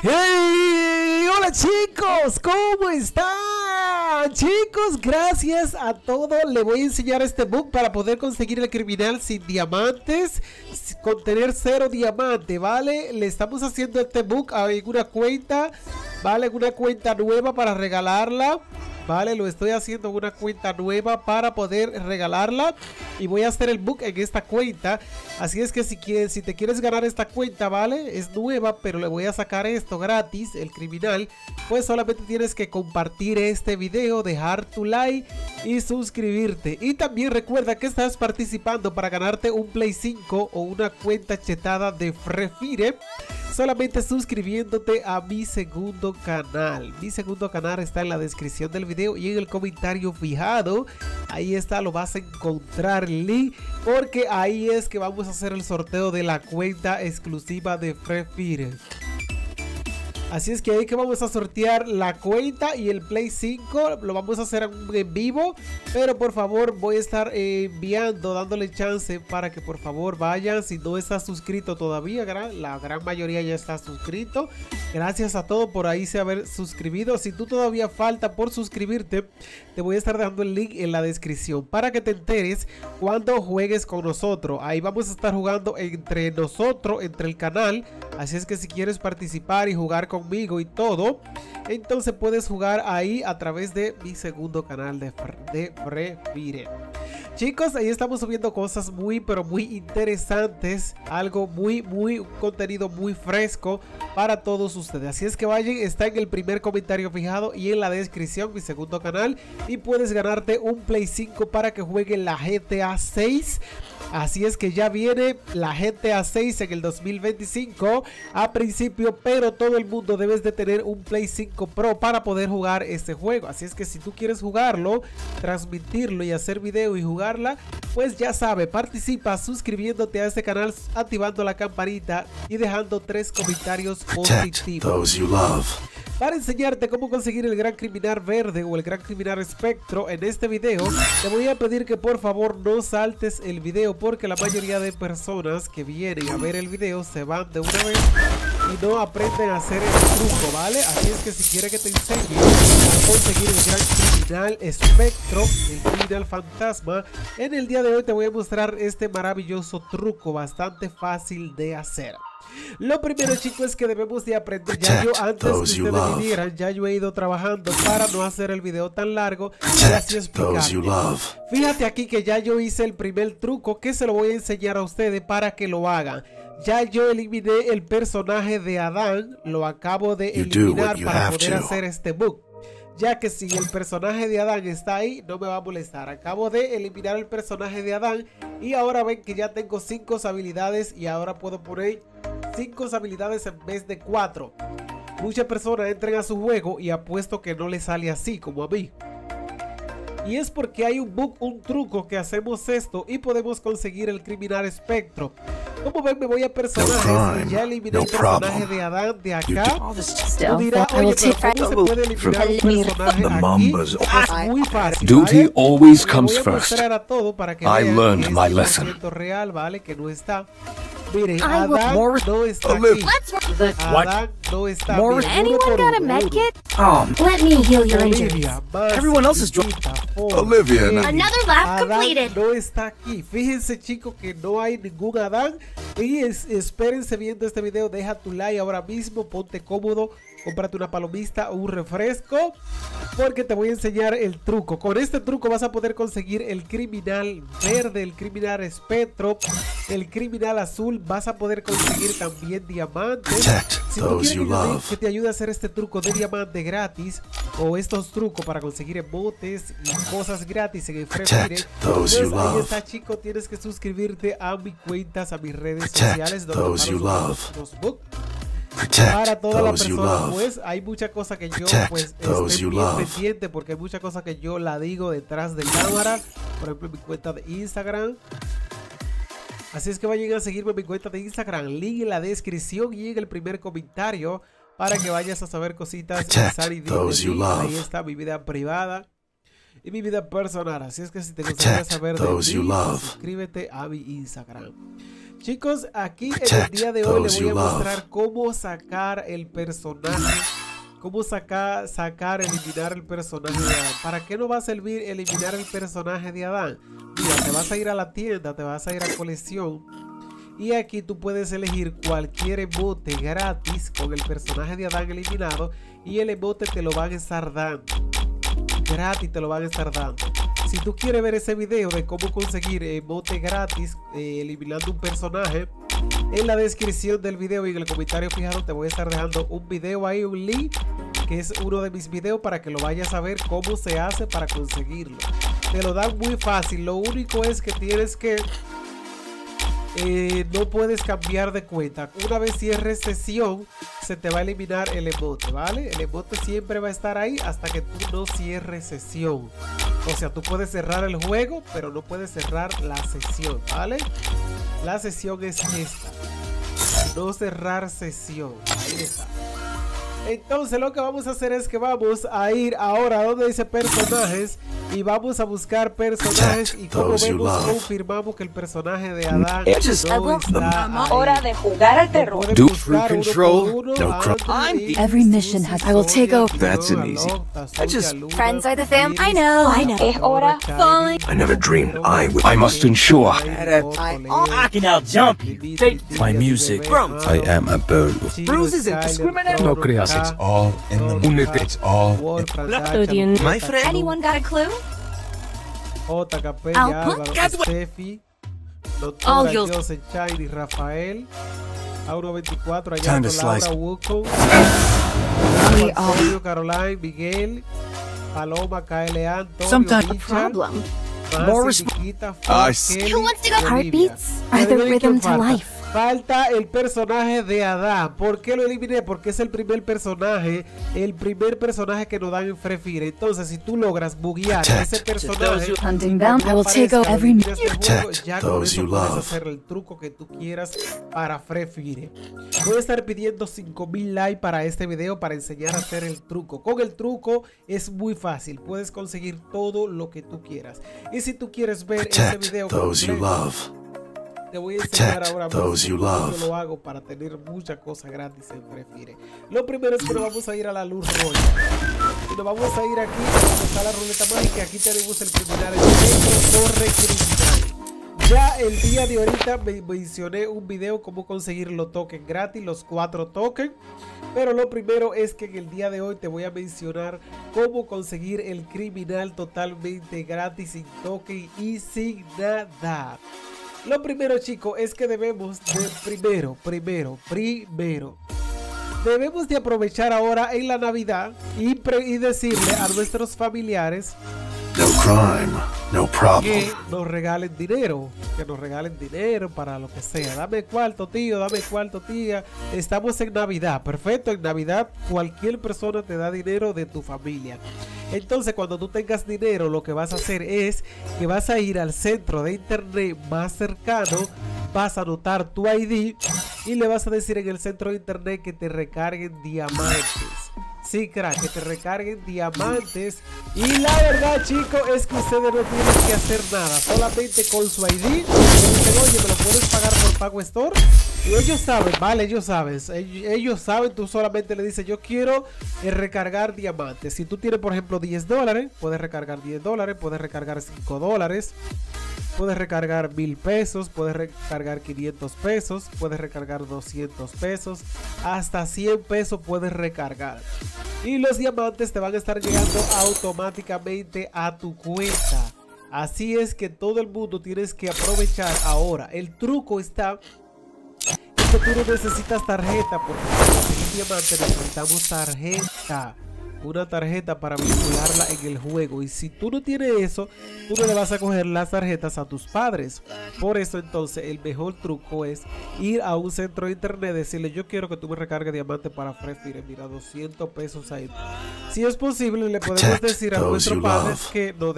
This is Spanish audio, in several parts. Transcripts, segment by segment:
¡Hey! ¡Hola chicos! ¿Cómo están? Chicos, gracias a todo le voy a enseñar este book para poder conseguir el criminal sin diamantes, con tener 0 diamante, ¿vale? Le estamos haciendo este book en una cuenta, ¿vale? En una cuenta nueva para regalarla. Vale, lo estoy haciendo en una cuenta nueva para poder regalarla y voy a hacer el book en esta cuenta. Así es que si te quieres ganar esta cuenta, vale, es nueva, pero le voy a sacar esto gratis, el criminal. Pues solamente tienes que compartir este video, dejar tu like y suscribirte. Y también recuerda que estás participando para ganarte un Play 5 o una cuenta chetada de Free Fire, solamente suscribiéndote a mi segundo canal. Mi segundo canal está en la descripción del video y en el comentario fijado. Ahí está, lo vas a encontrar el link, porque ahí es que vamos a hacer el sorteo de la cuenta exclusiva de Free Fire. Así es que ahí que vamos a sortear la cuenta y el Play 5. Lo vamos a hacer en vivo. Pero por favor voy a estar enviando, dándole chance para que por favor vayan. Si no estás suscrito todavía, la gran mayoría ya está suscrito. Gracias a todos por ahí se haber suscribido. Si tú todavía falta por suscribirte, te voy a estar dando el link en la descripción para que te enteres cuando juegues con nosotros. Ahí vamos a estar jugando entre nosotros, entre el canal. Así es que si quieres participar y jugar conmigo y todo, entonces puedes jugar ahí a través de mi segundo canal de Free Fire. Chicos, ahí estamos subiendo cosas pero muy interesantes, algo un contenido muy fresco para todos ustedes. Así es que vayan, está en el primer comentario fijado y en la descripción mi segundo canal, y puedes ganarte un Play 5 para que juegue la GTA 6. Así es que ya viene la GTA 6 en el 2025 a principio, pero todo el mundo debes de tener un Play 5 Pro para poder jugar este juego. Así es que si tú quieres jugarlo, transmitirlo y hacer video y jugarla, pues ya sabes, participa suscribiéndote a este canal, activando la campanita y dejando 3 comentarios positivos. Para enseñarte cómo conseguir el gran criminal verde o el gran criminal espectro en este video, te voy a pedir que por favor no saltes el video, porque la mayoría de personas que vienen a ver el video se van de una vez y no aprenden a hacer el truco, ¿vale? Así es que si quieres que te enseñe a conseguir el gran criminal espectro, el criminal fantasma, en el día de hoy te voy a mostrar este maravilloso truco bastante fácil de hacer. Lo primero, chicos, es que debemos de aprender. Ya yo antes que ustedes vinieran, ya yo he ido trabajando para no hacer el video tan largo y así explicarle. Fíjate aquí que ya yo hice el primer truco, que se lo voy a enseñar a ustedes para que lo hagan. Ya yo eliminé el personaje de Adán, lo acabo de eliminar para poder hacer este bug. Ya que si el personaje de Adán está ahí, no me va a molestar. Acabo de eliminar el personaje de Adán y ahora ven que ya tengo 5 habilidades y ahora puedo poner 5 habilidades en vez de 4. Muchas personas entran a su juego y apuesto que no les sale así como a mí. Y es porque hay un bug, un truco que hacemos esto y podemos conseguir el criminal espectro. Como ven, me voy a personajes y ya eliminé el personaje de Adán de acá. Tú dirás, oye, pero ¿cómo se puede eliminar un personaje aquí? Es muy fácil, Duty ¿vale? always Le comes voy a first. mostrar a todo para que I vean learned que my es lesson. 100% real, ¿vale? Que no está. Miren, Adán no está aquí. Adán no está. Morris, Miren, uno anyone por got a uno, medkit? uno. Let me heal your injuries. Olivia, Marcy, Everyone else is Chiquita, Paul, Olivia, Kelly, Another lap Adán completed. no está aquí. Fíjense, chicos, que no hay ningún Adán. Y espérense viendo este video. Deja tu like ahora mismo. Ponte cómodo. Cómprate una palomista o un refresco, porque te voy a enseñar el truco. Con este truco vas a poder conseguir el criminal verde, el criminal espectro, el criminal azul. Vas a poder conseguir también diamantes. Si tú quieres que te ayude a hacer este truco de diamante gratis, o estos trucos para conseguir emotes y cosas gratis en el Free Fire, pues ahí está, chico. Tienes que suscribirte a mis cuentas, a mis redes sociales, donde los books. Para todas las personas, pues hay muchas cosas que yo pues estoy bien pendiente, porque hay muchas cosas que yo la digo detrás de cámara. Por ejemplo, en mi cuenta de Instagram. Así es que vayan a seguirme en mi cuenta de Instagram, link en la descripción y en el primer comentario, para que vayas a saber cositas. Ahí está mi vida privada y mi vida personal. Así es que si te gustaría saber de mí, suscríbete a mi Instagram. Chicos, aquí en el día de hoy les voy a mostrar cómo sacar el personaje. Cómo eliminar el personaje de Adán. ¿Para qué nos va a servir eliminar el personaje de Adán? Mira, te vas a ir a la tienda, te vas a ir a colección. Y aquí tú puedes elegir cualquier emote gratis con el personaje de Adán eliminado. Y el emote te lo van a estar dando. Gratis te lo van a estar dando. Si tú quieres ver ese video de cómo conseguir emote gratis eliminando un personaje, en la descripción del video y en el comentario fijado te voy a estar dejando un video ahí, un link, que es uno de mis videos para que lo vayas a ver cómo se hace para conseguirlo. Te lo dan muy fácil, lo único es que tienes que no puedes cambiar de cuenta. Una vez cierres sesión se te va a eliminar el emote, ¿vale? El emote siempre va a estar ahí hasta que tú no cierres sesión. O sea, tú puedes cerrar el juego, pero no puedes cerrar la sesión, ¿vale? La sesión es esta. No cerrar sesión. Ahí está. Entonces lo que vamos a hacer es que vamos a ir ahora donde dice personajes y vamos a buscar personajes y como vemos confirmamos que el personaje de Adán no está ahí. Hora de jugar al terror. Do through control. No crime. Every mission has. I will take over. That's an easy. I just. Friends are the fam. I know. Es hora. Falling. I never dreamed I must ensure. I can out jump you. Take My music. I am a bird. bruises and discriminate. No creas, it's all in the Únete. It's all. My friend. Anyone got a clue? JKP, I'll Álvaro, put- Steffi, Oh, Doctora, you'll- Joseph Shiny, Rafael, Auro24, Time Ayano, to slice. Laura, Wuko, We all. Antonio, Caroline, Miguel, Paloma, KL, Antonio, Sometimes- Bicha, Problem. Masi, Chiquita, I Fran, see. Kelly, Who wants to go? Olivia. Heartbeats are the Adivinen quién rhythm to falta. life. Falta el personaje de Adán. ¿Por qué lo eliminé? Porque es el primer personaje que nos dan en Free Fire. Entonces, si tú logras buguear ese personaje, Hunting them. I will take over every eliminas el juego, Protect ya con those eso you puedes love. hacer el truco que tú quieras para Free Fire. Voy a estar pidiendo 5000 likes para este video para enseñar a hacer el truco. Con el truco es muy fácil. Puedes conseguir todo lo que tú quieras. Y si tú quieres ver ese Protect video those you completo, love. te voy a enseñar Protect ahora those you mismo cómo love. yo lo hago para tener muchas cosas gratis en Free Fire. Lo primero es que nos vamos a ir a la luz roja. Y nos vamos a ir aquí donde está la ruleta mágica. Aquí tenemos el criminal, el centro torre criminal. Ya el día de ahorita me mencioné un video cómo conseguir los tokens gratis, los 4 tokens. Pero lo primero es que en el día de hoy te voy a mencionar cómo conseguir el criminal totalmente gratis, sin token y sin nada. Lo primero, chicos, es que debemos de primero debemos de aprovechar ahora en la Navidad y decirle a nuestros familiares No crime. No problem. que nos regalen dinero, para lo que sea. Dame cuarto, tío, dame cuarto, tía. Estamos en Navidad, perfecto. En Navidad cualquier persona te da dinero de tu familia. Entonces, cuando tú tengas dinero, lo que vas a hacer es que vas a ir al centro de internet más cercano, vas a anotar tu ID y le vas a decir en el centro de internet que te recarguen diamantes. Sí, crack, que te recarguen diamantes. Y la verdad, chicos, es que ustedes no tienen que hacer nada. Solamente con su ID le dicen, oye, ¿me lo puedes pagar por Pago Store? Y ellos saben, vale, ellos saben, tú solamente le dices, yo quiero recargar diamantes. Si tú tienes, por ejemplo, $10, puedes recargar $10, puedes recargar $5, puedes recargar 1000 pesos, puedes recargar 500 pesos, puedes recargar 200 pesos, hasta 100 pesos puedes recargar. Y los diamantes te van a estar llegando automáticamente a tu cuenta. Así es que todo el mundo tienes que aprovechar ahora. El truco está en que tú no necesitas tarjeta, porque para conseguir diamantes necesitamos tarjeta. Una tarjeta para vincularla en el juego. Y si tú no tienes eso, tú no le vas a coger las tarjetas a tus padres. Por eso entonces el mejor truco es ir a un centro de internet, decirle, yo quiero que tú me recargues diamante para Free Fire. Mira, 200 pesos ahí. Si es posible, le podemos decir a nuestros padres que nos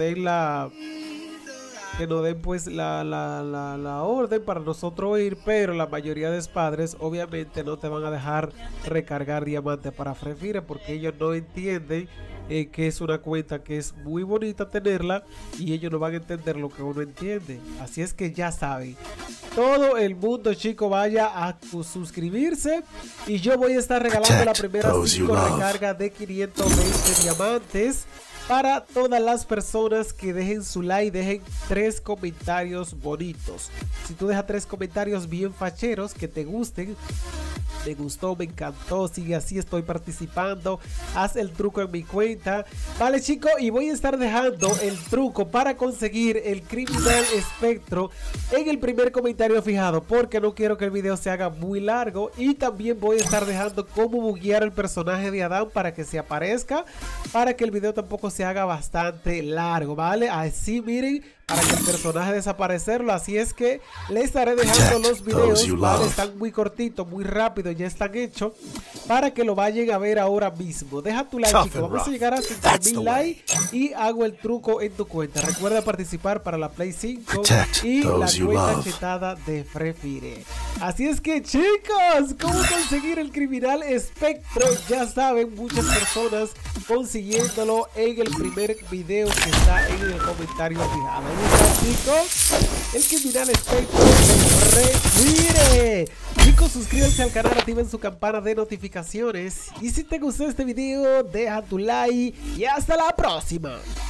den pues la orden para nosotros ir, pero la mayoría de los padres obviamente no te van a dejar recargar diamantes para Free Fire porque ellos no entienden que es una cuenta que es muy bonita tenerla y ellos no van a entender lo que uno entiende. Así es que ya saben, todo el mundo, chicos, vaya a suscribirse y yo voy a estar regalando la primera 5 recargas de 520 diamantes para todas las personas que dejen su like, dejen 3 comentarios bonitos. Si tú dejas 3 comentarios bien facheros que te gusten, me gustó, me encantó, sigue así, estoy participando, haz el truco en mi cuenta, vale, chicos, y voy a estar dejando el truco para conseguir el criminal espectro en el primer comentario fijado, porque no quiero que el video se haga muy largo, y también voy a estar dejando cómo buguear el personaje de Adán para que se aparezca, para que el video tampoco se haga bastante largo, vale, así miren, para que el personaje desaparecerlo. Así es que les estaré dejando los videos, ¿vale? Están muy cortitos, muy rápidos, ya están hechos, para que lo vayan a ver ahora mismo. Deja tu like, chicos, vamos a llegar a 5000 likes y hago el truco en tu cuenta. Recuerda participar para la Play 5 y la cuenta chetada de Free Fire. Así es que, chicos, ¿cómo conseguir el criminal espectro? Ya saben, muchas personas consiguiéndolo en el primer video que está en el comentario fijado. Chicos, el criminal espectro de Free Fire. Chicos, suscríbanse al canal, activen su campana de notificaciones y si te gustó este video deja tu like y hasta la próxima.